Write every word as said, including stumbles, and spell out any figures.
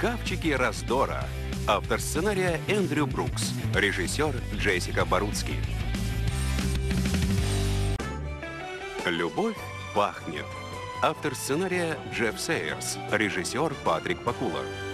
Шкафчики раздора. Автор сценария Эндрю Брукс. Режиссер Джессика Баруцки. Любовь пахнет. Автор сценария Джефф Сейерс. Режиссер Патрик Пакула.